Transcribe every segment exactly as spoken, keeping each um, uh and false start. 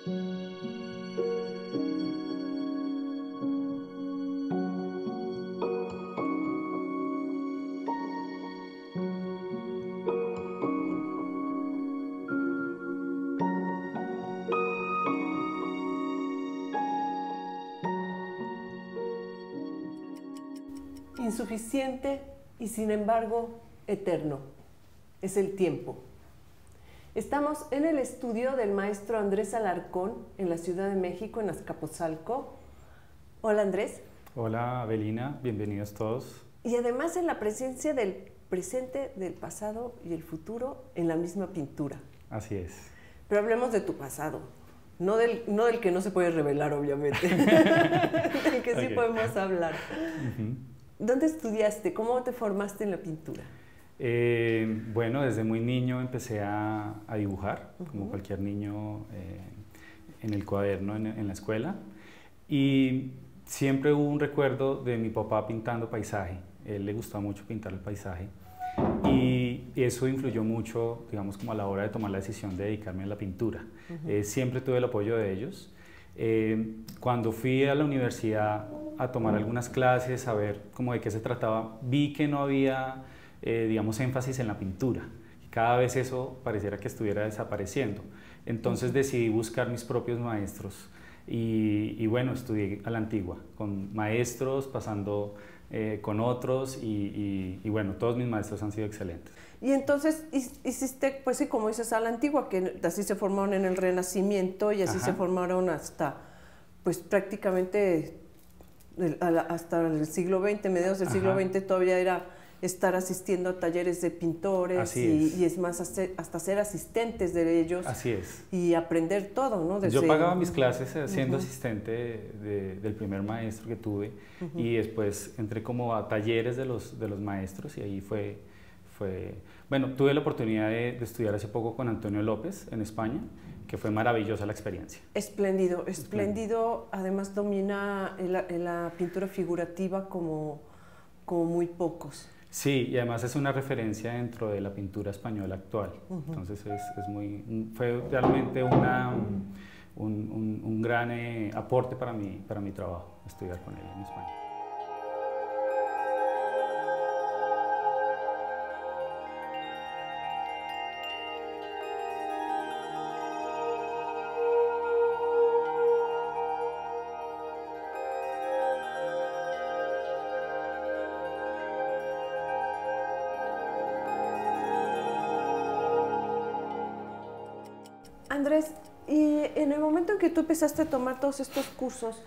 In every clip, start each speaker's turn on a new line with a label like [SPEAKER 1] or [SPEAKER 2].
[SPEAKER 1] Insuficiente y sin embargo eterno. Es el tiempo. Estamos en el estudio del maestro Andrés Alarcón en la Ciudad de México, en Azcapotzalco. Hola Andrés.
[SPEAKER 2] Hola Avelina, bienvenidos todos.
[SPEAKER 1] Y además en la presencia del presente, del pasado y el futuro en la misma pintura.
[SPEAKER 2] Así es.
[SPEAKER 1] Pero hablemos de tu pasado. No del, no del que no se puede revelar, obviamente. Del que sí
[SPEAKER 2] Okay.
[SPEAKER 1] podemos hablar.
[SPEAKER 2] Uh-huh.
[SPEAKER 1] ¿Dónde estudiaste? ¿Cómo te formaste en la pintura?
[SPEAKER 2] Eh, bueno, desde muy niño empecé a, a dibujar,
[SPEAKER 1] Uh-huh.
[SPEAKER 2] como cualquier niño eh, en el cuaderno en, en la escuela. Y siempre hubo un recuerdo de mi papá pintando paisaje. A él le gustaba mucho pintar el paisaje. Y eso influyó mucho, digamos, como a la hora de tomar la decisión de dedicarme a la pintura. Uh-huh. eh, siempre tuve el apoyo de ellos. Eh, cuando fui a la universidad a tomar algunas clases, a ver cómo de qué se trataba, vi que no había, eh, digamos, énfasis en la pintura. Cada vez eso pareciera que estuviera desapareciendo. Entonces decidí buscar mis propios maestros y, y bueno, estudié a la antigua, con maestros, pasando eh, con otros y, y, y bueno, todos mis maestros han sido excelentes.
[SPEAKER 1] Y entonces hiciste, pues sí, como dices, a la antigua, que así se formaron en el Renacimiento y así Ajá. se formaron hasta, pues prácticamente el, hasta el siglo veinte, mediados del Ajá. siglo veinte todavía era estar asistiendo a talleres de pintores y es. y es más, hasta ser asistentes de ellos.
[SPEAKER 2] Así es.
[SPEAKER 1] Y aprender todo, ¿no?
[SPEAKER 2] Desde... Yo pagaba mis clases siendo uh-huh. asistente de, de, del primer maestro que tuve uh-huh. y después entré como a talleres de los, de los maestros y ahí fue... Fue, bueno, tuve la oportunidad de, de estudiar hace poco con Antonio López en España, que fue maravillosa la experiencia.
[SPEAKER 1] Espléndido, espléndido. Además domina la, la pintura figurativa como, como muy pocos.
[SPEAKER 2] Sí, y además es una referencia dentro de la pintura española actual. Uh-huh. Entonces es, es muy, fue realmente una, un, un, un gran eh, aporte para mi, para mi trabajo, estudiar con él en España.
[SPEAKER 1] Andrés, y en el momento en que tú empezaste a tomar todos estos cursos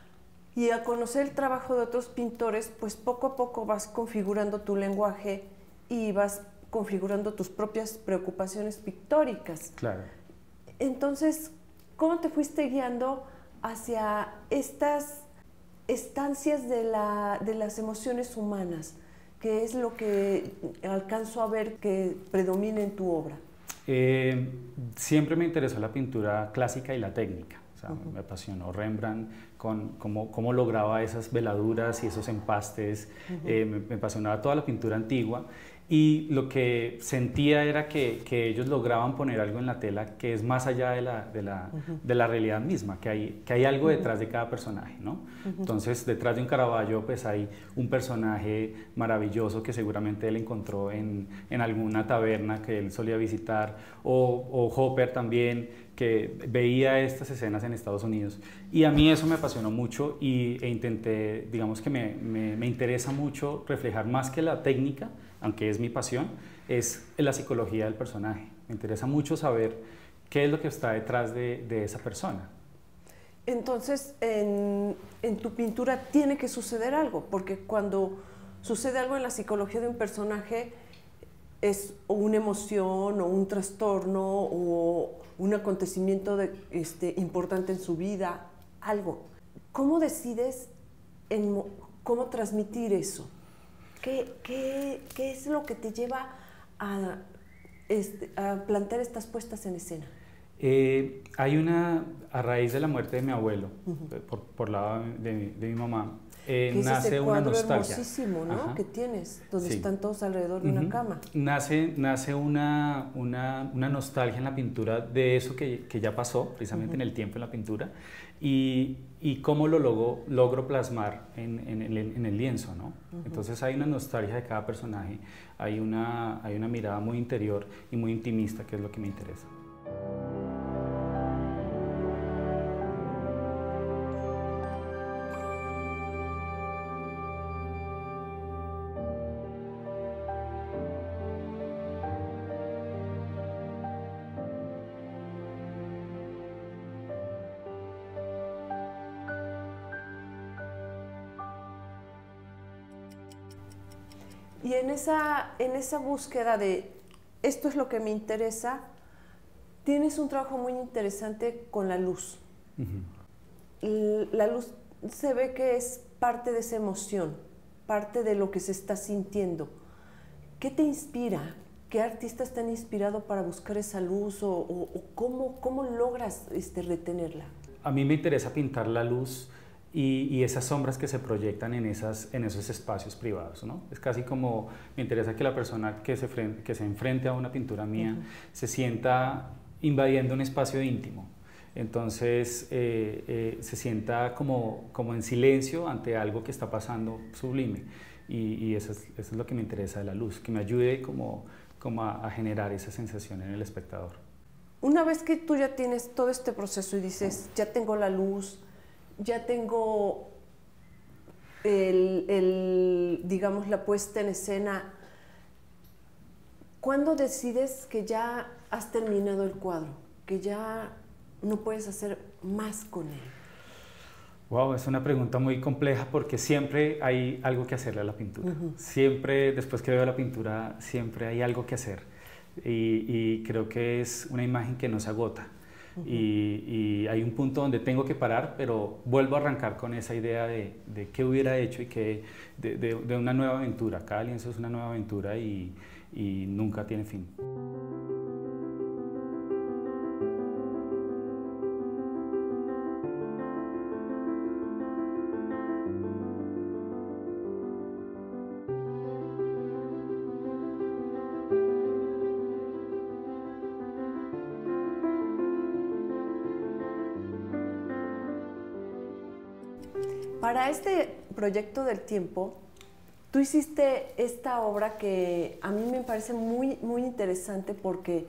[SPEAKER 1] y a conocer el trabajo de otros pintores, pues poco a poco vas configurando tu lenguaje y vas configurando tus propias preocupaciones pictóricas.
[SPEAKER 2] Claro.
[SPEAKER 1] Entonces, ¿cómo te fuiste guiando hacia estas estancias de, la, de las emociones humanas? ¿Qué es lo que alcanzo a ver que predomina en tu obra?
[SPEAKER 2] Eh, siempre me interesó la pintura clásica y la técnica. O sea,
[SPEAKER 1] uh-huh.
[SPEAKER 2] me apasionó Rembrandt con cómo, cómo lograba esas veladuras y esos empastes. Uh-huh. eh, me, me apasionaba toda la pintura antigua y lo que sentía era que, que ellos lograban poner algo en la tela que es más allá de la, de la, uh-huh. de la realidad misma, que hay, que hay algo detrás de cada personaje, ¿no? Uh-huh. Entonces, detrás de un Caravaggio pues hay un personaje maravilloso que seguramente él encontró en, en alguna taberna que él solía visitar, o, o Hopper también, que veía estas escenas en Estados Unidos. Y a mí eso me apasionó mucho y, e intenté, digamos que me, me, me interesa mucho reflejar más que la técnica, aunque es mi pasión, es la psicología del personaje. Me interesa mucho saber qué es lo que está detrás de, de esa persona.
[SPEAKER 1] Entonces, en, en tu pintura tiene que suceder algo, porque cuando sucede algo en la psicología de un personaje, es o una emoción o un trastorno o un acontecimiento de, este, importante en su vida, algo. ¿Cómo decides en, cómo transmitir eso? ¿Qué, qué, qué es lo que te lleva a, este, a plantear estas puestas en escena?
[SPEAKER 2] Eh, hay una, a raíz de la muerte de mi abuelo, uh-huh. por, por lado de, de mi mamá, Eh,
[SPEAKER 1] que ese
[SPEAKER 2] nace
[SPEAKER 1] es el
[SPEAKER 2] una
[SPEAKER 1] cuadro
[SPEAKER 2] nostalgia.
[SPEAKER 1] hermosísimo, ¿no?
[SPEAKER 2] Ajá.
[SPEAKER 1] Que tienes, donde
[SPEAKER 2] Sí.
[SPEAKER 1] están todos alrededor de
[SPEAKER 2] Ujú.
[SPEAKER 1] una cama.
[SPEAKER 2] Nace, nace una, una, una nostalgia en la pintura de eso que, que ya pasó, precisamente
[SPEAKER 1] Ujú.
[SPEAKER 2] en el tiempo en la pintura, y, y cómo lo logro, logro plasmar en, en, el, en el lienzo, ¿no?
[SPEAKER 1] Ujú.
[SPEAKER 2] Entonces hay una nostalgia de cada personaje, hay una, hay una mirada muy interior y muy intimista, que es lo que me interesa.
[SPEAKER 1] Y en esa, en esa búsqueda de esto es lo que me interesa, tienes un trabajo muy interesante con la luz.
[SPEAKER 2] Uh-huh.
[SPEAKER 1] La luz se ve que es parte de esa emoción, parte de lo que se está sintiendo. ¿Qué te inspira? ¿Qué artista está inspirado para buscar esa luz? ¿O, o, o cómo, cómo logras este, retenerla?
[SPEAKER 2] A mí me interesa pintar la luz y, y esas sombras que se proyectan en, esas, en esos espacios privados, ¿no? Es casi como, me interesa que la persona que se, frente, que se enfrente a una pintura mía uh-huh. se sienta invadiendo un espacio íntimo. Entonces eh, eh, se sienta como, como en silencio ante algo que está pasando sublime. Y, y eso, es, eso es lo que me interesa de la luz, que me ayude como, como a, a generar esa sensación en el espectador.
[SPEAKER 1] Una vez que tú ya tienes todo este proceso y dices, ya tengo la luz, ya tengo el, el, digamos, la puesta en escena, ¿cuándo decides que ya has terminado el cuadro? Que ya no puedes hacer más con él.
[SPEAKER 2] Wow, es una pregunta muy compleja porque siempre hay algo que hacerle a la pintura. Uh-huh. Siempre, después que veo la pintura, siempre hay algo que hacer. Y, y creo que es una imagen que no se agota. Uh-huh. y, y hay un punto donde tengo que parar, pero vuelvo a arrancar con esa idea de, de qué hubiera hecho y que, de, de, de una nueva aventura. Cada lienzo es una nueva aventura y, y nunca tiene fin.
[SPEAKER 1] Para este proyecto del tiempo, tú hiciste esta obra que a mí me parece muy, muy interesante porque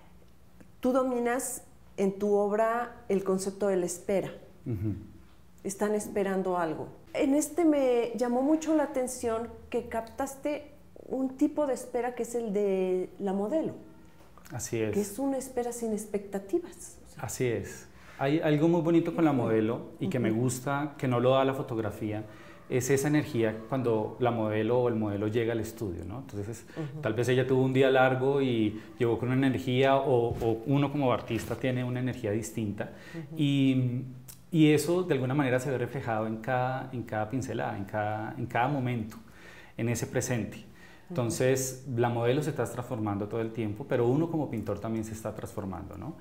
[SPEAKER 1] tú dominas en tu obra el concepto de la espera. Uh-huh. Están esperando algo. En este me llamó mucho la atención que captaste un tipo de espera que es el de la modelo.
[SPEAKER 2] Así es.
[SPEAKER 1] Que es una espera sin expectativas. O sea,
[SPEAKER 2] así es. Hay algo muy bonito con la modelo y que uh-huh. me gusta, que no lo da la fotografía, es esa energía cuando la modelo o el modelo llega al estudio, ¿no? Entonces, uh-huh. tal vez ella tuvo un día largo y llegó con una energía, o, o uno como artista tiene una energía distinta, uh-huh. y, y eso de alguna manera se ve reflejado en cada, en cada pincelada, en cada, en cada momento, en ese presente. Entonces, la modelo se está transformando todo el tiempo, pero uno como pintor también se está transformando, ¿no?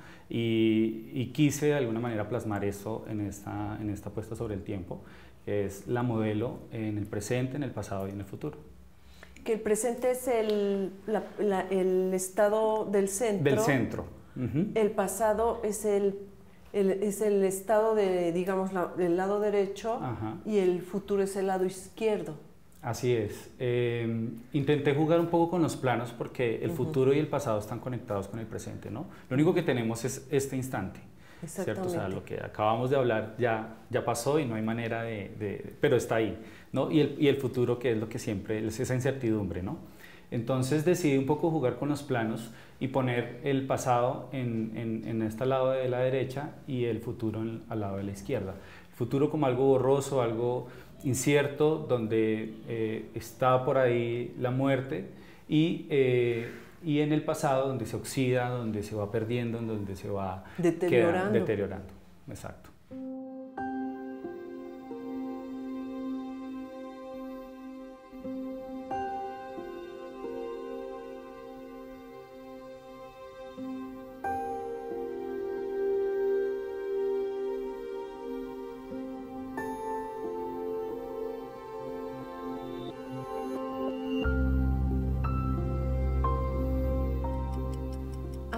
[SPEAKER 2] Y, y quise de alguna manera plasmar eso en esta, en esta puesta sobre el tiempo, que es la modelo en el presente, en el pasado y en el futuro.
[SPEAKER 1] Que el presente es el, la, la, el estado del centro.
[SPEAKER 2] Del centro. Uh-huh.
[SPEAKER 1] El pasado es el, el, es el estado de, digamos, la, del lado derecho. Ajá. Y el futuro es el lado izquierdo.
[SPEAKER 2] Así es. Eh, intenté jugar un poco con los planos porque el uh-huh. futuro y el pasado están conectados con el presente, ¿no? Lo único que tenemos es este instante, ¿cierto? O sea, lo que acabamos de hablar ya, ya pasó y no hay manera de, de... pero está ahí, ¿no? Y el, y el futuro, que es lo que siempre es esa incertidumbre, ¿no? Entonces decidí un poco jugar con los planos y poner el pasado en, en, en este lado de la derecha y el futuro en, al lado de la izquierda. El futuro como algo borroso, algo incierto, donde eh, está por ahí la muerte, y, eh, y en el pasado donde se oxida, donde se va perdiendo, donde se va
[SPEAKER 1] deteriorando.
[SPEAKER 2] Queda, deteriorando. Exacto.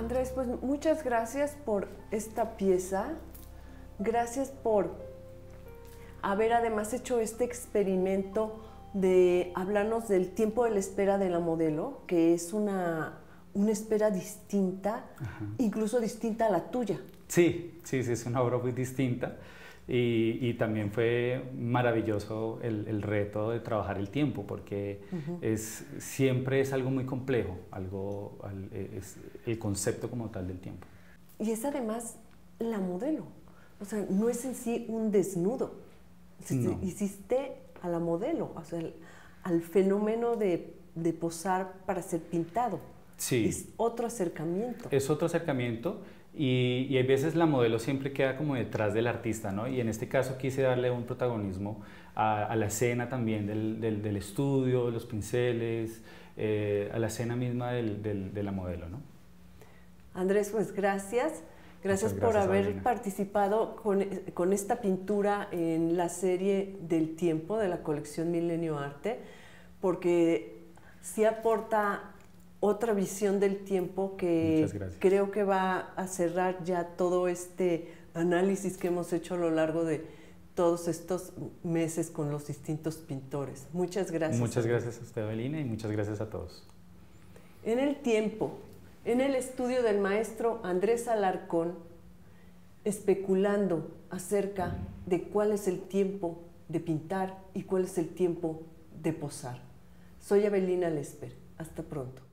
[SPEAKER 1] Andrés, pues muchas gracias por esta pieza. Gracias por haber además hecho este experimento de hablarnos del tiempo de la espera de la modelo, que es una, una espera distinta, Ajá. incluso distinta a la tuya.
[SPEAKER 2] Sí, sí, sí, es una obra muy distinta y, y también fue maravilloso el, el reto de trabajar el tiempo, porque uh-huh. es, siempre es algo muy complejo, algo, es el concepto como tal del tiempo.
[SPEAKER 1] Y es además la modelo, o sea, no es en sí un desnudo, no. Hiciste a la modelo, o sea, al, al fenómeno de, de posar para ser pintado.
[SPEAKER 2] Sí.
[SPEAKER 1] Es otro acercamiento.
[SPEAKER 2] Es otro acercamiento. Y, y hay veces la modelo siempre queda como detrás del artista, ¿no? Y en este caso quise darle un protagonismo a, a la escena también del, del, del estudio, de los pinceles, eh, a la escena misma del, del, de la modelo, ¿no?
[SPEAKER 1] Andrés, pues gracias. Gracias, gracias por haber Adriana. participado con, con esta pintura en la serie del tiempo de la colección Milenio Arte, porque sí aporta otra visión del tiempo que creo que va a cerrar ya todo este análisis que hemos hecho a lo largo de todos estos meses con los distintos pintores. Muchas gracias.
[SPEAKER 2] Muchas gracias a usted, Evelina, y muchas gracias a todos.
[SPEAKER 1] En el tiempo, en el estudio del maestro Andrés Alarcón, especulando acerca de cuál es el tiempo de pintar y cuál es el tiempo de posar. Soy Evelina Lesper. Hasta pronto.